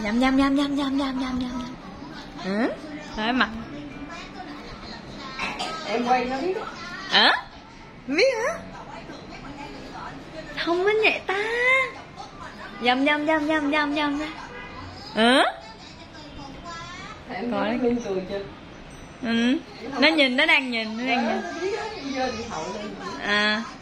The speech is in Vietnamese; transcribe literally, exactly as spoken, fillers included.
Nhâm nhâm nhâm nhâm nhâm nhâm nhâm nhâm. Ừ? Thôi mặt. Em quay nó biết. Hả? Biết hả? Thông minh vậy ta. Nhâm nhâm nhâm nhâm nhâm nhâm ra. Ừ? Em coi nó cười chưa? Ừ. Nó nhìn, nó đang nhìn, nó đang nhìn. À.